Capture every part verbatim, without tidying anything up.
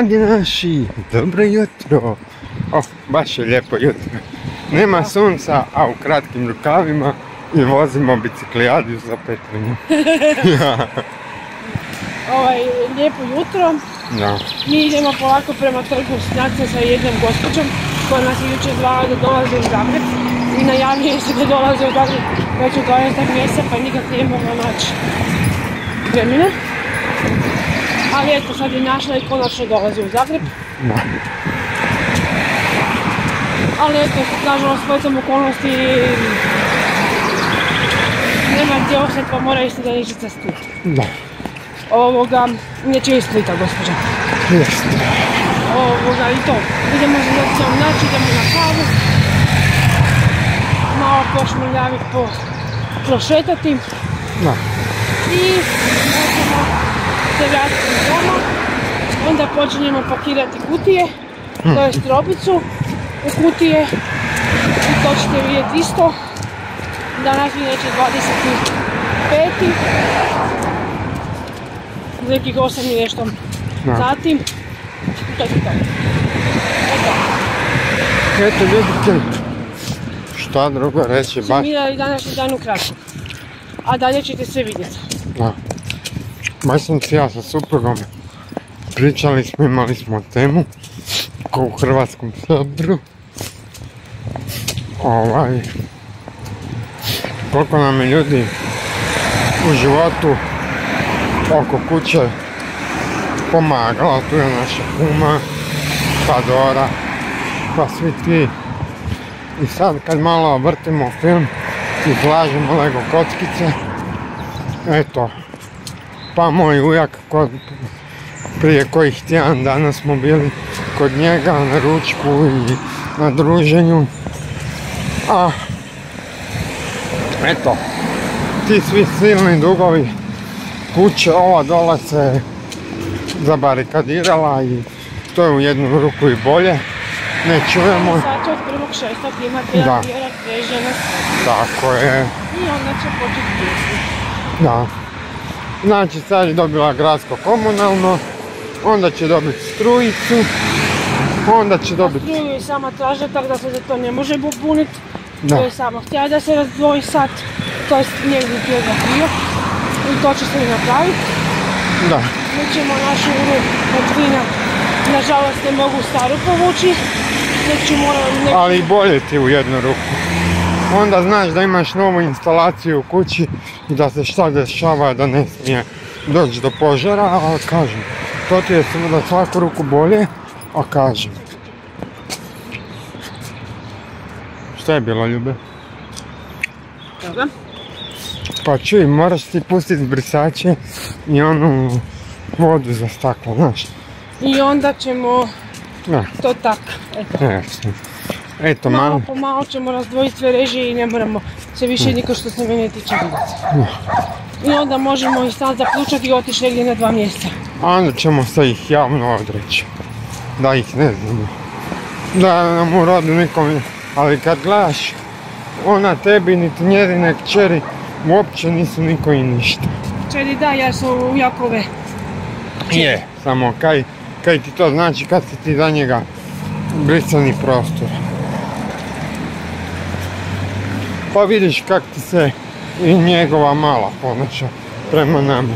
ljudi naši, dobro jutro. Oh, baš je lijepo jutro. Nema sunca, a u kratkim rukavima i vozimo biciklijadu za Petrinju. Ovaj, lijepo jutro. Da. Mi idemo polako prema trgu Snjaca sa jednom gospođom koja nas je jučer zvala da dolaze u Zagreb i najavljuje se da dolaze u Zagreb već u dvanaestog mjeseca pa nikak nije mogla naći vremena. Ali eto, sad je našla i konačno dolazi u Zagreb. Da. Ali eto, nažalost, spletom okolnosti nema gdje ostati pa mora isti da neće za Split. Da. Ovoga, neće iz Splita, gospođa. Jeste. Ovoga, i to. Idemo za noćom naći, idemo na kavu. Malo pošmrljaviti, po, prošetati. Da. I možemo se vratiti doma. Onda počinjemo pakirati kutije, hmm. to jest robicu u kutije. I to ćete vidjeti isto. Danas je neće dvadeset peti nekih osam i nešto sati. To je to. Eto. Eto ljudi, šta drugo reći, baš... Mi dali današnji dan ukratko. A dalje ćete sve vidjeti. Da. Baš sam si ja sa suprugom pričali smo, imali smo temu ko u Hrvatskom saboru. Ovaj... Koliko nam je ljudi u životu oko kuće pomagala, tu je naša kuma, pa Dora, pa svi ti. I sad kad malo vrtimo film, izlažemo Lego kockice, eto, pa moj ujak, kod, prije kojih tjedan dana smo bili kod njega na ručku i na druženju, a eto, ti svi silni dugovi kuće, ova dole se zabarikadirala i to je u jednu ruku i bolje, ne čujemo. Sad će od prvog šestog imati jedan vjerak režija na sve. Tako je. I onda će početi pjesmi. Da. Znači sad je dobila gradsko komunalno, onda će dobiti strujicu, onda će dobiti... Struju je sama tražila, tako da se za to ne može buniti. To je samo htjela da se razdvoji sad, to je njegov htio za htio. I to će se i napraviti. Da. Mi ćemo našu uru od vina, nažalost ne mogu staru povući. Neću moram... Neću... Ali bolje ti u jednu ruku. Onda znaš da imaš novu instalaciju u kući i da se šta dešava, da ne smije doći do požara, ali kažem, to ti je da svaku ruku bolje, a kažem. Šta je bilo, Ljube? Toga? Pa čuj, moraš ti pustiti brisače i onu vodu za staklo, znaš. I onda ćemo da. To tak, eto. Jasno. Eto, malo malo po malo ćemo razdvojiti sve režije i ne moramo se više niko što se mene tiče vidjeti. I onda možemo i stan zaključati i otići negdje na dva mjeseca. A onda ćemo se ih javno odreći. Da ih ne znamo. Da nam u rodu nikom, ali kad gledaš, ona tebi niti njezine kćeri uopće nisu niko i ništa. Kćeri da, ja su u Jakove. Je, samo kaj, kaj ti to znači kad si ti za njega brisani prostor. Pa vidiš kak ti se i njegova mala ponaša prema nama.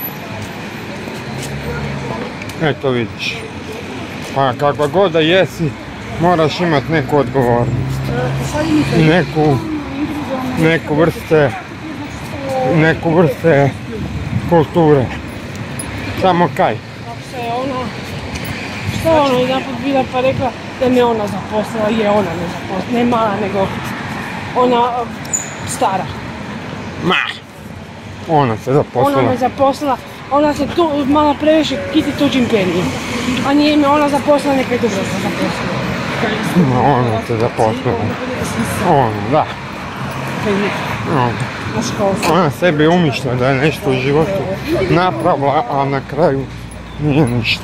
Eto vidiš. Pa kakva god da jesi, moraš imat neku odgovornost. Neku, neku vrste, neku vrste kulture. Samo kaj? Šta je ona, šta je ona jedan put bila pa rekla da me ona zaposlila, je ona ne zaposlila, ne mala nego ona stara. Ma! Ona se zaposlila. Ona me zaposlila, ona se tu malo previše kiti tuđim penijem. A nije me ona zaposlila, neka je dobro se zaposlila. Ma, ona se zaposlila. Ona, da. Ona. Ona sebi umišlja da je nešto u životu napravila, a na kraju nije ništa.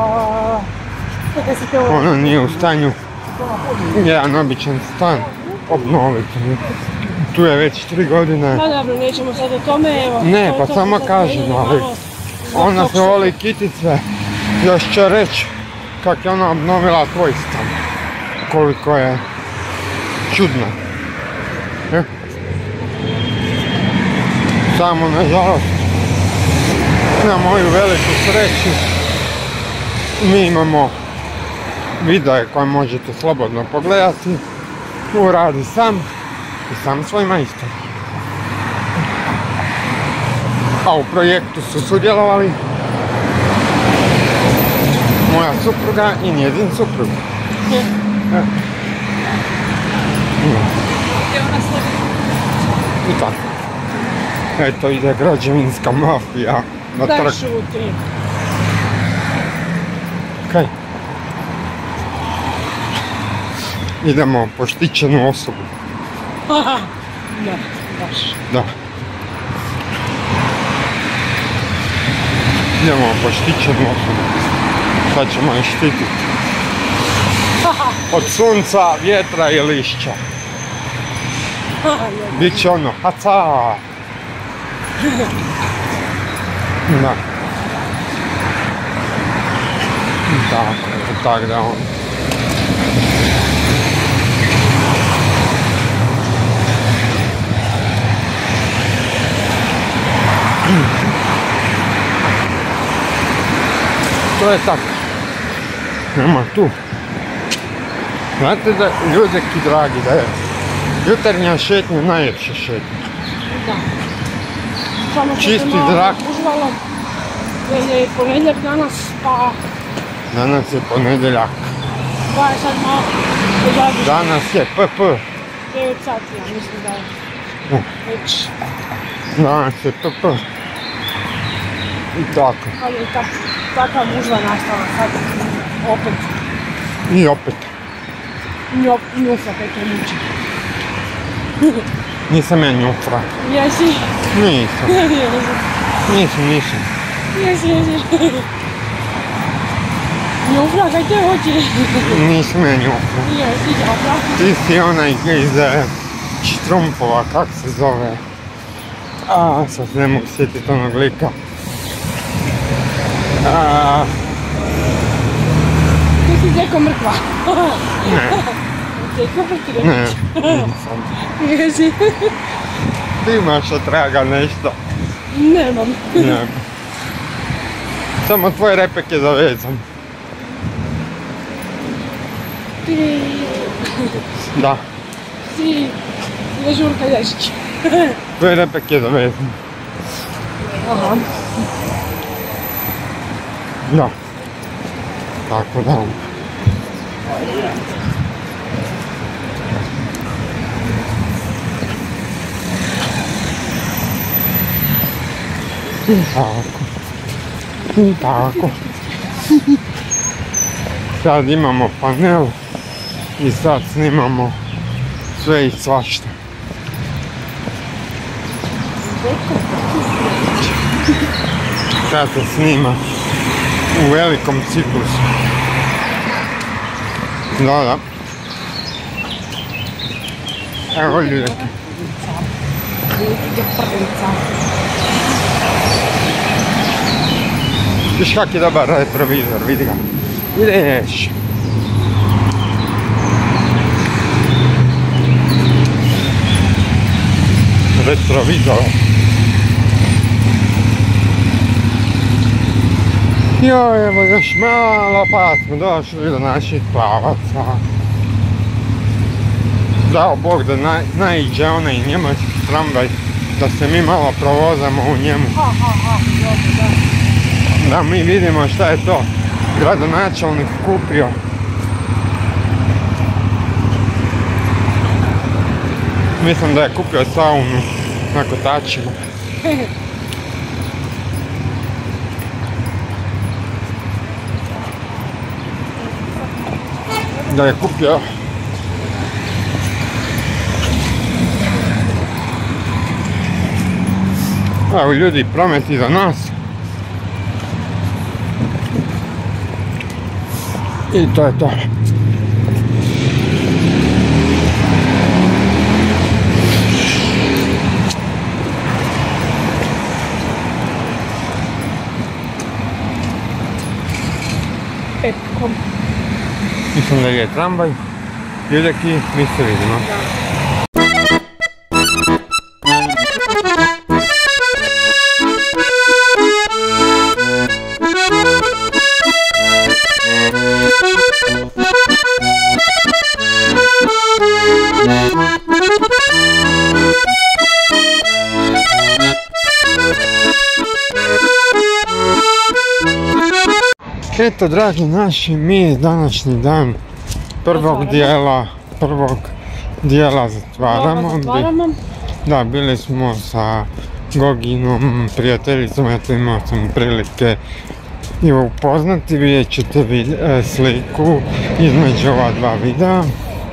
Ona nije u stanju jedan običan stan obnoviti. Tu je već tri godine. Pa dobro, nećemo sad o tome, evo. Ne, pa samo kažem, ali ona se voli kitit sve. Još će reći kak je ona obnovila tvoj stan. Koliko je čudno. E? Samo, nažalost, na moju veliku sreću, mi imamo videe koje možete slobodno pogledati. Uradi sam i sam svoj majstor. A u projektu su sudjelovali moja supruga i njezin suprug. E. I tako. Eto ide građevinska mafija na trg. Daj šuti. Kaj? Idemo po štićenu osobu. Da, baš. Da. Idemo po štićenu osobu. Sad ćemo je štititi. Od sunca, vjetra i lišća. Biće ono, haca! Da. Tako, tak da on. To je tako. Nema tu. Znate da, ljudeki dragi, da je jutarnja šetnja najljepša šetnja. Da. Samo što Čisti se malo zrak. gužvalo, jer je ponedjeljak danas, pa Danas je ponedjeljak. pa je sad malo požaditi. Danas je P P. devet sati, ja mislim da je Uh. već. Danas je P P. I tako. Ali je tak, takva gužva nastala sad, opet. I opet. Njo, njufa kaj to muči. Nisam ja njufra. Jesi? Nisam. Nisam, nisam. Jesi, jesi. Njufra kaj te hoće? Nisam ja njufra. Jesi, njufra. Ti si onaj iz eh, Štrumpova, kak se zove. A, sad ne mogu sjetiti onog lika. A, Ti si Zeko mrkva. ne, Zeko mrkva. ne, nisam. Jesi. Ti imaš od traga nešto. Nemam. Ne. Samo tvoj repek je zavezan. Ti Da, si Ježurka Ježić. tvoj repek je zavezan. Aha. Da. Tako da. I tako. I tako. Sad imamo panel i sad snimamo sve i svašta. Sad se snima u velikom ciklusu. Da, da. Evo ljudi. Viš kak je dobar retrovizor, vidi ga. Ideš. Retrovizor. Joj, evo još malo pa smo došli do naših plavaca. Dao Bog da na, naiđe onaj njemački tramvaj, da se mi malo provozamo u njemu. Ha, ha, ha, dobro, da. Da mi vidimo šta je to gradonačelnik kupio. Mislim da je kupio saunu na kotačima. Da je kupio evo ljudi, promet iza nas. I to je to. Petkom. Mislim da je tramvaj. Ljudek i mi se vidimo. Eto, dragi naši, mi današnji dan prvog dijela, prvog dijela zatvaramo. zatvaramo. Da, bili smo sa Goginom, prijateljicom, eto imao sam prilike i upoznati, vidjet ćete sliku između ova dva videa.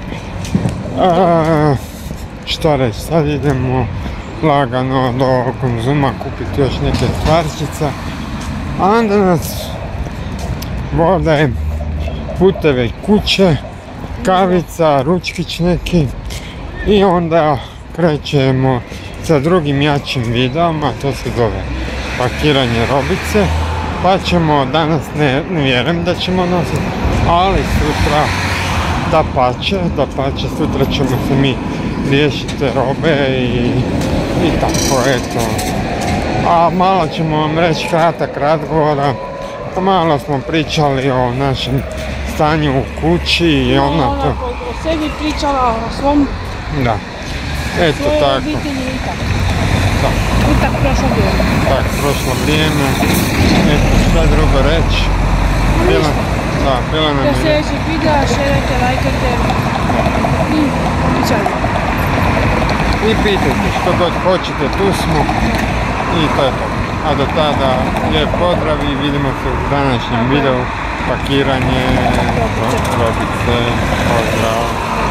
A, šta reći, sad idemo lagano do Konzuma kupiti još neke stvarčica, a onda nas vode puteve kuće, kavica, ručkić neki i onda krećemo sa drugim jačim videom, to se zove pakiranje robice, pa ćemo danas, ne, ne vjerujem da ćemo nositi, ali sutra da pače, da pače, sutra ćemo se mi riješiti robe i, i tako, eto. A malo ćemo vam reći kratak razgovora, malo smo pričali o našem stanju u kući i ona to... O sebi pričala, o svom... Da, eto svoje tako. obitelji i tako. Da. I tako prošlo vrijeme. Tak, prošlo vrijeme, eto šta drugo reći. Bila, da, bila nam Do je... sljedećeg videa, šerajte, lajkajte i pričajte. I pitajte što god hoćete, tu smo i to je to. A do tada lijep pozdrav i vidimo se u današnjem videu pakiranje robice. Pozdrav.